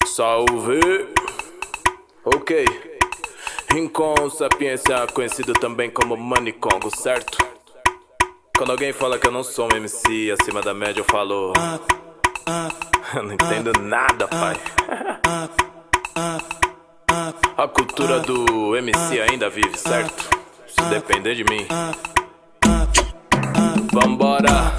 Salve! Ok. Rincon Sapiência, conhecido também como Manicongo, certo? Quando alguém fala que eu não sou um MC acima da média, eu falo... Eu não entendo nada, pai. A cultura do MC ainda vive, certo? Se depender de mim. Vambora!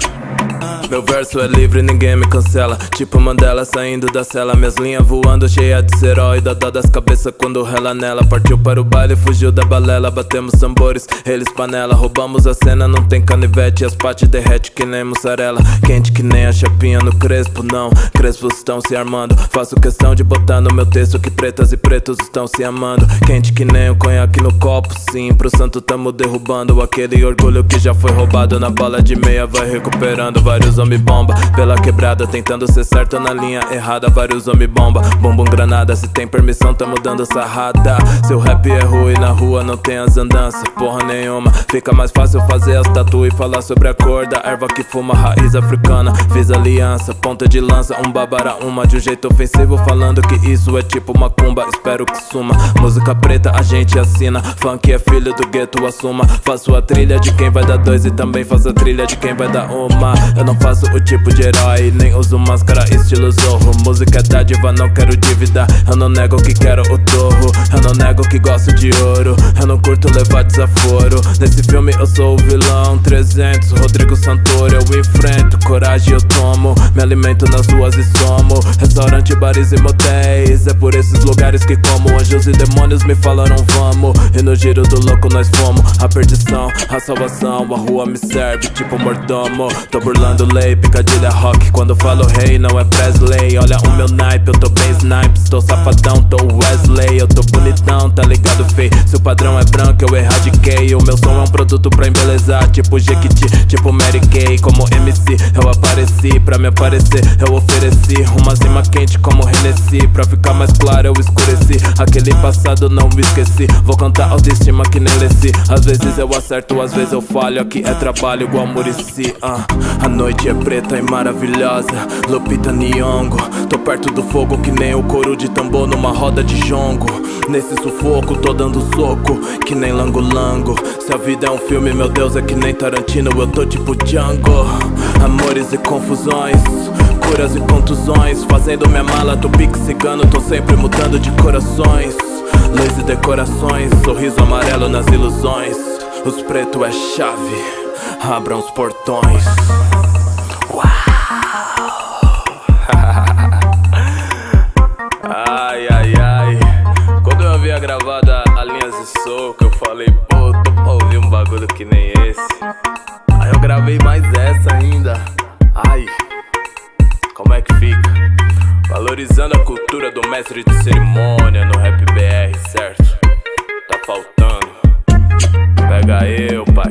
Meu verso é livre, ninguém me cancela. Tipo Mandela saindo da cela. Minhas linhas voando, cheia de seró. E dá dó das cabeças quando rela nela. Partiu para o baile, fugiu da balela. Batemos tambores, eles panela. Roubamos a cena, não tem canivete. As pates derrete que nem mussarela. Quente que nem a chapinha no crespo, não. Crespos estão se armando. Faço questão de botar no meu texto que pretas e pretos estão se amando. Quente que nem o conhaque no copo, sim. Pro santo tamo derrubando aquele orgulho que já foi roubado. Na bola de meia vai recuperando. Vários homem bomba pela quebrada, tentando ser certo na linha errada. Vários homem bomba, bumbum granada. Se tem permissão, tamo dando sarrada. Seu rap é ruim, na rua não tem as andanças, porra nenhuma. Fica mais fácil fazer as tatu e falar sobre a cor da erva que fuma, raiz africana. Fiz aliança, ponta de lança, babara uma. De um jeito ofensivo, falando que isso é tipo macumba. Espero que suma, música preta a gente assina. Funk é filho do gueto, assuma. Faço a trilha de quem vai dar dois e também faço a trilha de quem vai dar uma. Eu não faço o tipo de herói, nem uso máscara estilo Zorro. Música é dádiva, não quero dívida. Eu não nego que quero o torro. Eu não nego que gosto de ouro. Eu não curto levar desaforo. Nesse filme eu sou o vilão 300, Rodrigo Santoro eu enfrento. Coragem eu tomo, me alimento nas ruas e somo. Restaurante, bares e motéis, é por esses lugares que como. Anjos e demônios me falaram vamos. E no giro do louco nós fomos. A perdição, a salvação, a rua me serve tipo mordomo. Tô burlando lei, picadilha rock. Quando falo rei, não é Presley. Olha o meu naipe, eu tô bem snipes. Tô safadão, tô Wesley. Eu tô bonitão, tá ligado, fei? Se o padrão é branco, eu erradiquei. O meu som é um produto pra embelezar, tipo Jequiti, tipo Mary Kay. Como MC, eu apareci. Pra me aparecer, eu ofereci uma zima quente como Hennessy. Pra ficar mais claro, eu escureci. Aquele passado não me esqueci. Vou cantar autoestima que nem Lessi. Às vezes eu acerto, às vezes eu falho. Aqui é trabalho igual Muricy. A noite é preta e maravilhosa, Lupita Nyong'o. Tô perto do fogo que nem o couro de tambor numa roda de jongo. Nesse sufoco tô dando soco, que nem lango-lango. Se a vida é um filme, meu Deus, é que nem Tarantino. Eu tô tipo Django. Amores e confusões, curas e contusões. Fazendo minha mala, tô pique cigano. Tô sempre mudando de corações. Leis e decorações, sorriso amarelo nas ilusões. Os pretos é chave, abram os portões. Ai, ai, ai. Quando eu havia gravado a Linhas de Soco, eu falei, pô, tô pra ouvir um bagulho que nem esse. Aí eu gravei mais essa ainda. Ai, como é que fica? Valorizando a cultura do mestre de cerimônia no rap BR, certo? Tá faltando. Pega eu, pai.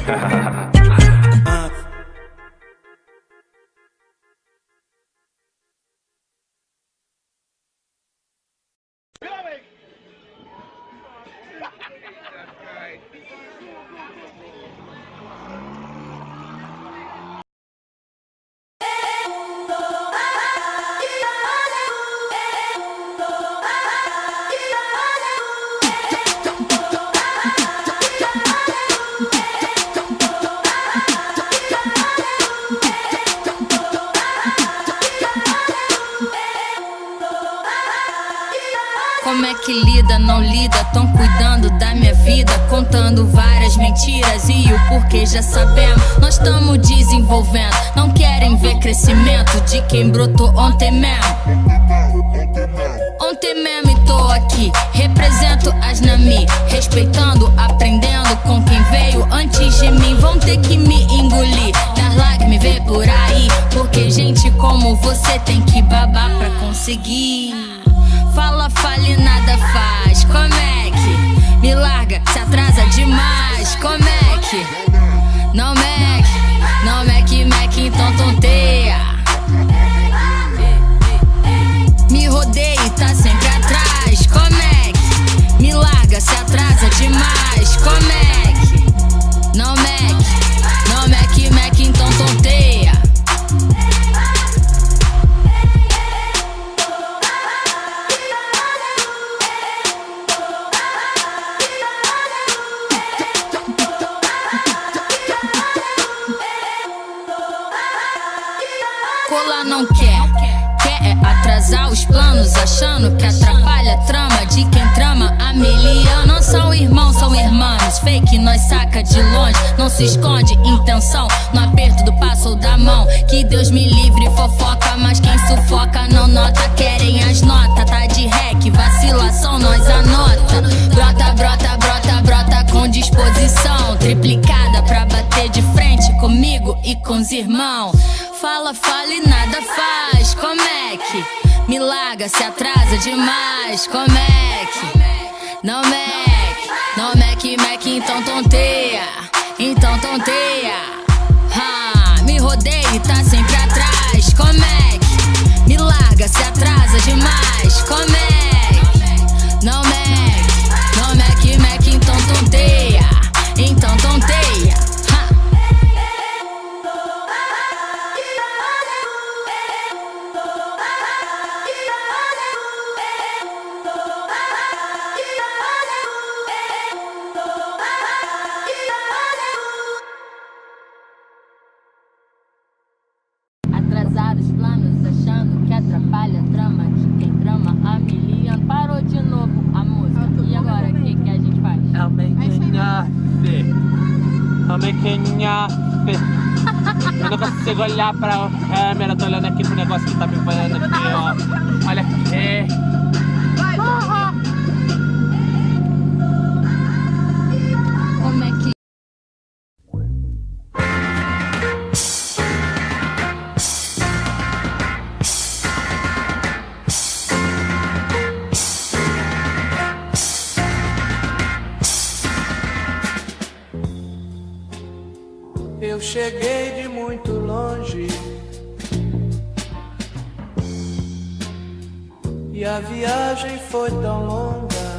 Como é que lida, não lida, tão cuidando da minha vida, contando várias mentiras e o porquê já sabemos. Nós estamos desenvolvendo, não querem ver crescimento de quem brotou ontem mesmo. Ontem mesmo e tô aqui, represento as Nami, respeitando, aprendendo com quem veio antes de mim. Vão ter que me engolir, dar like, me ver por aí, porque gente como você tem que babar pra conseguir. Fala, fale, nada faz. Como é que me larga, se atrasa demais? Como é que não meque, não meque, então tonteia. Me rodeia e tá sempre atrás. Como é que me larga, se atrasa demais? Como é que não meque, então tonteia. colar não quer. Quer é atrasar os planos, achando que atrapalha a trama de quem trama a milhão. Não são irmãos, são irmãos. Fake nós saca de longe, não se esconde intenção no aperto do passo ou da mão. Que Deus me livre fofoca, mas quem sufoca não nota. Querem as notas, tá de rec, vacilação nós anota. Brota, brota, brota, brota com disposição triplicada pra bater de frente comigo e com os irmãos. Fala, fala e nada faz. Como é que me larga, se atrasa demais? Como é que não mec, não mec, então tonteia, então tonteia. Me rodei e tá sempre atrás. Como é que me larga, se atrasa demais? Como é que não mec, então tonteia, então tonteia. Atrasar os planos, achando que atrapalha a trama de quem trama a milhão. Parou de novo a música. E agora, o que a gente faz? É o mequenhafe. Eu não consigo olhar pra câmera, tô olhando aqui pro negócio que tá me vendo aqui, ó. Olha aqui. Como é que eu cheguei de muito longe e a viagem foi tão longa,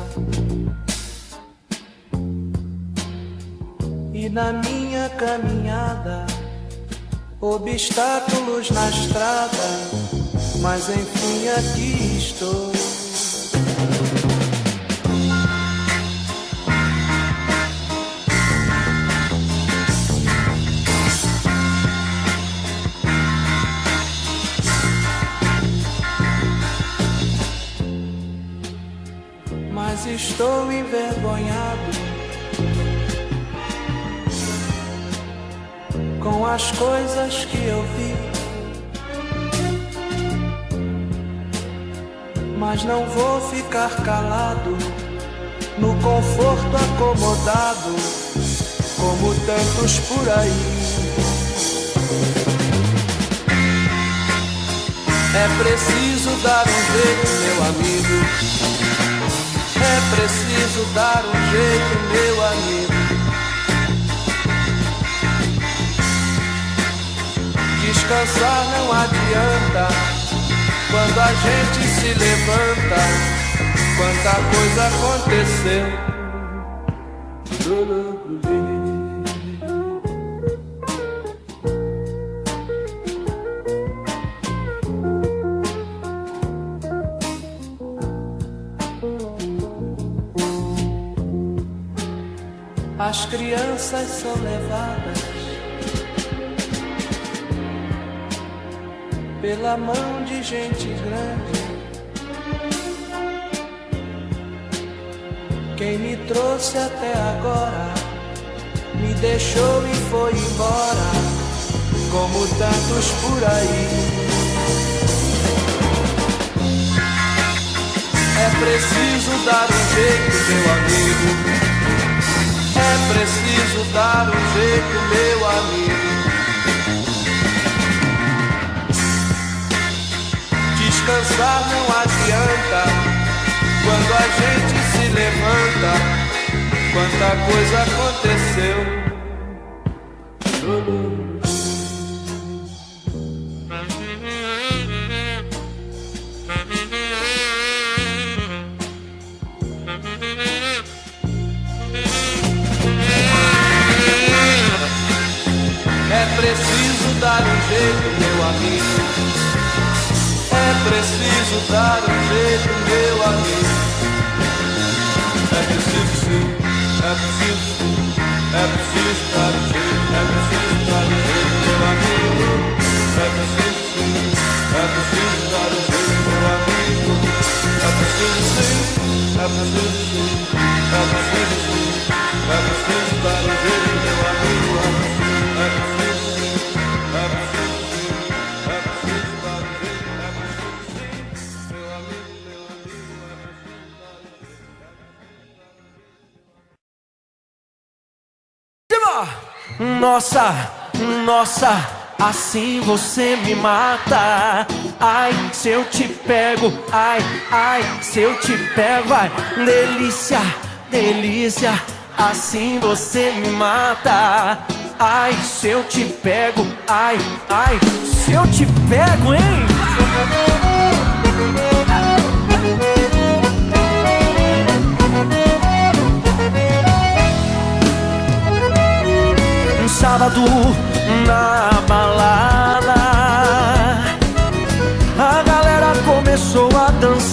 e na minha caminhada obstáculos na estrada, mas enfim aqui estou. Mas estou envergonhado com as coisas que eu vi, mas não vou ficar calado no conforto acomodado como tantos por aí. É preciso dar um jeito, meu amigo. É preciso dar um jeito, meu amigo. Descansar não adianta quando a gente se levanta. Quanta coisa aconteceu. As crianças são levadas pela mão de gente grande. Quem me trouxe até agora me deixou e foi embora, como tantos por aí. É preciso dar um jeito, meu amigo. É preciso dar um jeito, meu amigo. Descansar não adianta quando a gente se levanta. Quanta coisa aconteceu. É preciso dar um jeito, meu amigo. É preciso dar um jeito, meu amigo. É preciso sim, é preciso sim. É preciso dar um jeito, é preciso dar um jeito, meu amigo. É preciso sim. Nossa, nossa, assim você me mata. Ai, se eu te pego, ai, ai, se eu te pego, vai. Delícia, delícia, assim você me mata. Ai, se eu te pego, ai, ai, se eu te pego, hein? Um sábado na balada, a galera começou a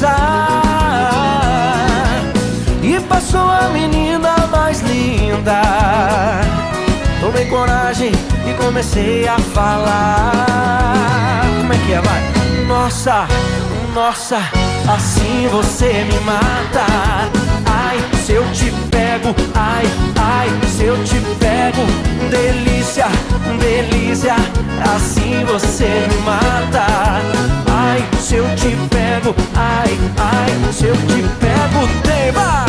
dançar e passou a menina mais linda. Tomei coragem e comecei a falar. Como é que é, vai? Nossa, nossa, assim você me mata. Ai, se eu te pego, ai, ai, se eu te pego. Delícia, delícia, assim você me mata. Ai, se eu te pego, ai, ai, se eu te pego. Tema!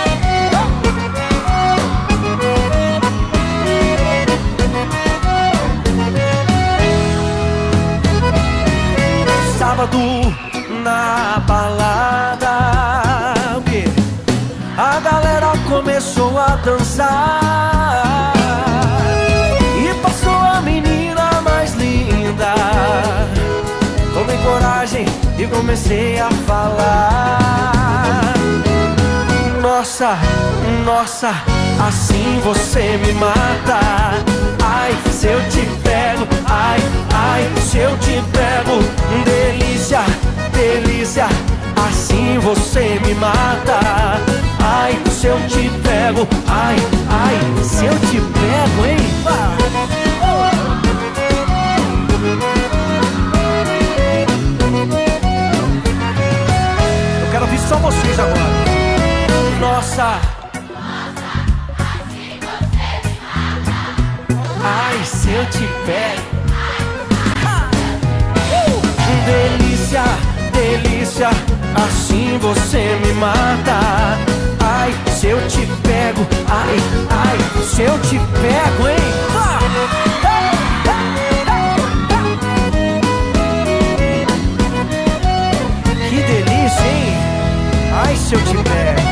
Sábado na balada, o quê? A galera começou a dançar e passou a menina mais linda. Tomei coragem e comecei a falar. Nossa, nossa, assim você me mata. Ai, se eu te pego, ai, ai, se eu te pego. Delícia, delícia, assim você me mata. Ai, se eu te pego, ai, ai, se eu te pego, hein? Eu quero ouvir só vocês agora. Nossa, ai, se eu te pego. Delícia, delícia, assim você me mata. Ai, se eu te pego, ai, ai, se eu te pego, hein? Que delícia, hein? Ai, se eu te pego.